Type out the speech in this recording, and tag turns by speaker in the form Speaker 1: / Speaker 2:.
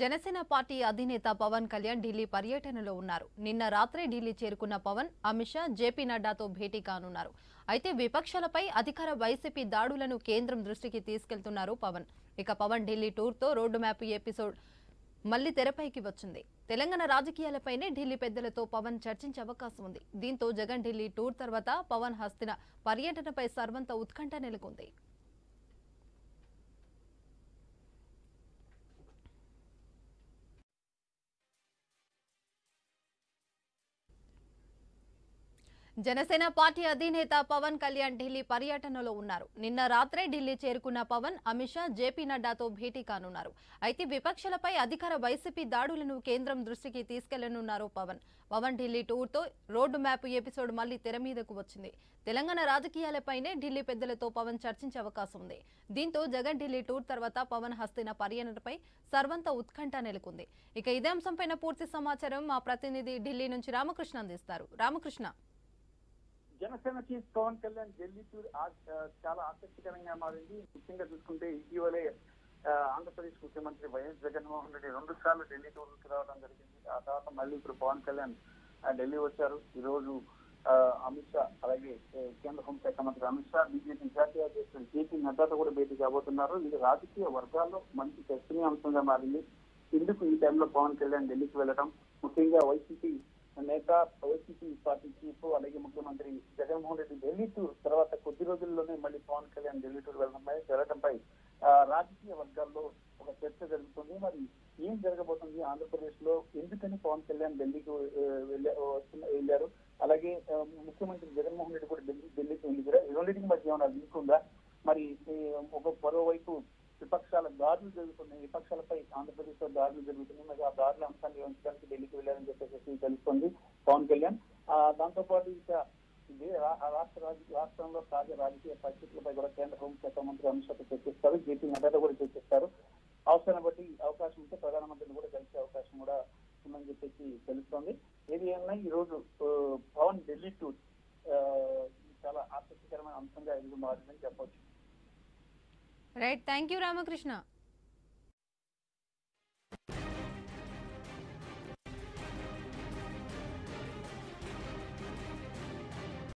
Speaker 1: Janasena party అధినేత పవన్ కళ్యాణ్ ఢిల్లీ పర్యటనలో ఉన్నారు. నిన్న రాత్రే ఢిల్లీ చేరుకున్న పవన్ అమిత్ షా, జేపీ నడ్డాతో భేటీ కానున్నారు. అయితే విపక్షాలపై అధికార వైసీపీ దాడులను కేంద్రం దృష్టికి తీసుకెళ్తున్నారు పవన్. ఇక పవన్ ఢిల్లీ టూర్తో రోడ్డు మ్యాప్ ఎపిసోడ్ మళ్లీ తెరపైకి వచ్చింది. తెలంగాణ రాజకీయాలపైనే ఢిల్లీ పెద్దలతో పవన్ చర్చించే అవకాశం ఉంది. దీంతో జగన్ ఢిల్లీ టూర్ తర్వాత పవన్ హస్తిన పర్యటనపై సర్వంత ఉత్కంఠ నెలకొంది. జనసేన పార్టీ అధినేత పవన్ కళ్యాణ్ ఢిల్లీ పర్యటనలో ఉన్నారు. నిన్న రాత్రే ఢిల్లీ చేరుకున్న పవన్ అమిత్ షా, జేపీ నడ్డాతో భేటీ కానున్నారు. అయితే విపక్షాలపై అధికార వైసీపీ దాడులను కేంద్రం దృష్టికి తీసుకెళ్లనున్నారు పవన్ ఢిల్లీ టూర్తో రోడ్డు మ్యాప్ ఎపిసోడ్ మళ్లీ తెర మీదకు వచ్చింది. తెలంగాణ రాజకీయాలపైనే ఢిల్లీ పెద్దలతో పవన్ చర్చించే అవకాశం ఉంది. దీంతో జగన్ ఢిల్లీ టూర్ తర్వాత పవన్ హస్తిన పర్యటనపై సర్వంత ఉత్కంఠ నెలకొంది. ఇక ఇదే అంశంపైన పూర్తి సమాచారం మా ప్రతినిధి ఢిల్లీ నుంచి రామకృష్ణ అందిస్తారు. రామకృష్ణ,
Speaker 2: జనసేన చీఫ్ పవన్ కళ్యాణ్ ఢిల్లీ టూర్ చాలా ఆసక్తికరంగా మారింది. ముఖ్యంగా చూసుకుంటే ఇటీవలే ఆంధ్రప్రదేశ్ ముఖ్యమంత్రి వైఎస్ జగన్మోహన్ రెడ్డి 2 సార్లు ఢిల్లీ టూర్కి రావడం జరిగింది. ఆ తర్వాత మళ్ళీ ఇప్పుడు పవన్ కళ్యాణ్ ఢిల్లీ వచ్చారు. ఈ రోజు అమిత్ షా, అలాగే కేంద్ర హోంశాఖ మంత్రి అమిత్ షా, బీజేపీ జాతీయ అధ్యక్షుడు జేపీ నడ్డాతో కూడా భేటీ కాబోతున్నారు. ఇది రాజకీయ వర్గాల్లో మంచి చర్చనీయాంశంగా మారింది. ఇందుకు ఈ టైంలో పవన్ కళ్యాణ్ ఢిల్లీకి వెళ్ళడం, ముఖ్యంగా వైసీపీ నేత, వైసీపీ పార్టీ చీఫ్, అలాగే ముఖ్యమంత్రి జగన్మోహన్ రెడ్డి ఢిల్లీ టూర్ తర్వాత కొద్ది రోజుల్లోనే మళ్ళీ పవన్ కళ్యాణ్ ఢిల్లీ టూర్ వెళ్ళడంపై రాజకీయ వర్గాల్లో ఒక చర్చ జరుగుతుంది. మరి ఏం జరగబోతుంది ఆంధ్రప్రదేశ్ లో, ఎందుకని పవన్ కళ్యాణ్ ఢిల్లీకి వెళ్ళారు, అలాగే ముఖ్యమంత్రి జగన్మోహన్ రెడ్డి కూడా ఢిల్లీకి వెళ్ళారు, రెండింటికి మధ్య ఏమైనా లింక్ ఉందా? మరి మరోవైపు విపక్షాల దాడులు జరుగుతున్నాయి, విపక్షాలపై ఆంధ్రప్రదేశ్ లో దాడులు జరుగుతున్నాయి, మరి ఆ దాడుల అంశాన్ని వివరించడానికి ఢిల్లీకి వెళ్ళారని చెప్పేసి తెలుస్తుంది పవన్ కళ్యాణ్. దాంతో పాటు ఇక రాష్ట్రంలో తాజా రాజకీయ పరిస్థితులపై కూడా కేంద్ర హోంశాఖ మంత్రి అమిత్ షాతో చర్చిస్తారు, జేపీ నడ్డాతో కూడా చర్చిస్తారు. అవసరాన్ని బట్టి అవకాశం ఉంటే ప్రధానమంత్రిని కూడా కలిసే అవకాశం కూడా ఉందని చెప్పేసి తెలుస్తోంది. ఏది ఏమన్నా ఈ రోజు పవన్ ఢిల్లీ టూర్ చాలా ఆసక్తికరమైన అంశంగా ఎదురు మారిందని చెప్పవచ్చు.
Speaker 1: Right, thank you Ramakrishna.